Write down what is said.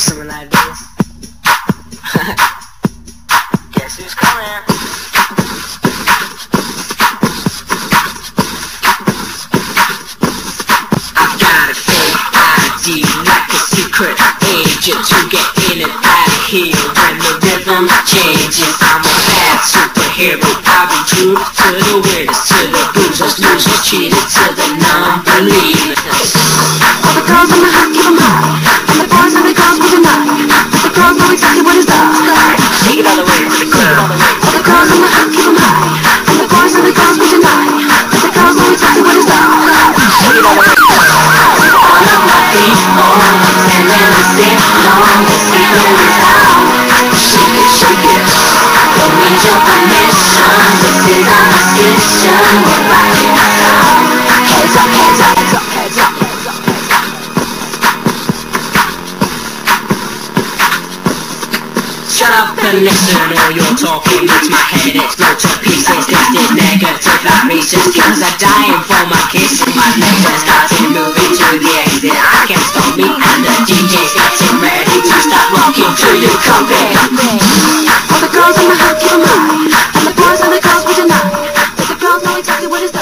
something like this. Guess who's coming? I've got a fake ID, like a secret agent, to get in and out of here when the rhythm changes. I'm a bad superhero. I've been true to the winners, to the losers, losers cheated to the non-believers. All the girls on the hook, keep them high, and the boys and the girls we deny. The girls know exactly what it's like. Take it all the way to the club. All the girls on the hook, keep them high, and the boys and the girls we deny. The girls know exactly what it's like. Take it all the way. All of my people, and then we sit long, this feeling is out. Shake it, shake it. Don't need your permission. This is our decision. We're rocking out. Hands up, hands up, hands up, hands up. Shut up and listen, all you're talking makes my head explode to pieces. Tasted negative vibrations, cause I'm dying for my kiss. My legs are starting moving to the exit. I can't stop me, and the DJ's getting ready to start rocking till you come in. All the girls on the hook, keep them high, and the boys and the girls we deny. But the girls know exactly what it's like.